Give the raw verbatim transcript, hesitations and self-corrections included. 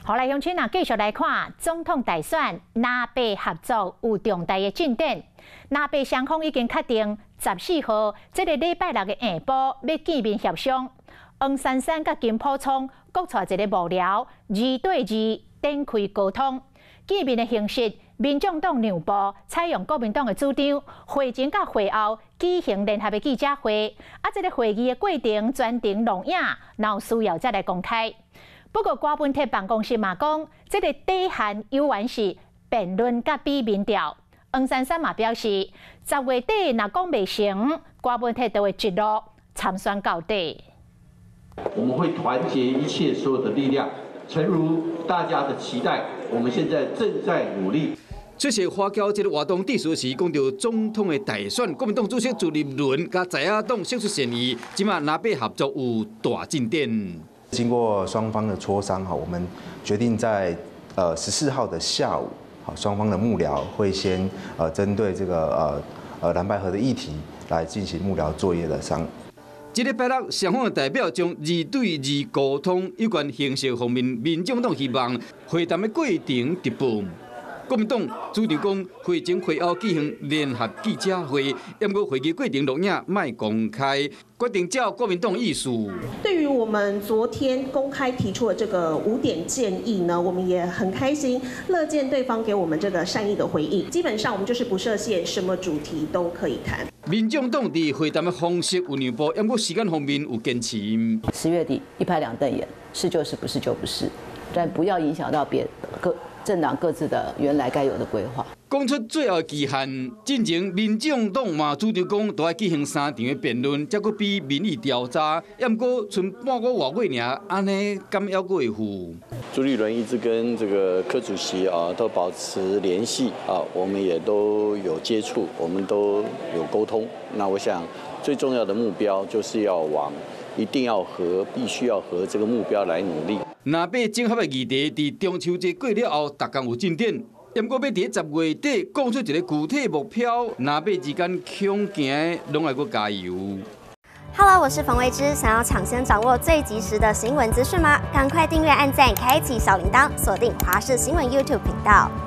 好来，乡亲啊，继续来看总统大选，南北合作有重大的进展。南北双方已经确定十四号这个礼拜六的下晡要见面协商。黄珊珊甲金溥聪各带一个幕僚，二对二展开沟通。见面的形式，民众党让步，采用国民党的主张，会前甲会后举行联合的记者会。啊，这个会议的过程全程录影，然后需要再来公开。不过，郭文铁办公室嘛讲，这个底线有完是辩论甲比民调。黄珊珊嘛表示，十月底若讲未成，郭文铁就会一路参选到底。 我们会团结一切所有的力量，诚如大家的期待，我们现在正在努力。 出席花轿这个活动致辞时，讲到总统的大选，国民党主席朱立伦甲在野党胜出嫌疑，即马南北合作有大进展。 经过双方的磋商，哈，我们决定在呃十四号的下午，好，双方的幕僚会先呃针对这个呃呃蓝白合的议题来进行幕僚作业的商。 这个拜六，双方的代表将二对二沟通有关形式方面，民众党希望会谈的过程直步。国民党主张讲，会前会后举行联合记者会，不过会议过程录影卖公开，决定照国民党意思。 对于我们昨天公开提出的这个五点建议呢，我们也很开心，乐见对方给我们这个善意的回应。基本上我们就是不设限，什么主题都可以谈。 民众党伫会谈的方式有让步，不过时间方面有坚持。 十月底一拍两瞪眼，是就是，不是就不是，但不要影响到别各。政党各自的原来该有的规划。 讲出最后期限，进前民众党嘛主张讲，都要举行三场的辩论，才阁比民意调查，也毋过剩半个月月尔，安尼敢还阁会赴？ 朱立伦一直跟这个柯主席啊都保持联系啊，我们也都有接触，我们都有沟通。那我想最重要的目标就是要往一定要和、必须要和这个目标来努力。 南北整合的议题，伫中秋节过了后，逐工有进展。不过要伫十月底讲出一个具体目标，南北之间强行拢要阁加油。 Hello， 我是冯维之，想要抢先掌握最及时的新闻资讯吗？赶快订阅、按赞、开启小铃铛，锁定华视新闻 YouTube 频道。